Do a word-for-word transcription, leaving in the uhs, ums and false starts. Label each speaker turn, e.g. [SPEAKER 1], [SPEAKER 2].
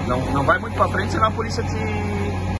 [SPEAKER 1] Não, não vai muito pra frente, senão a polícia te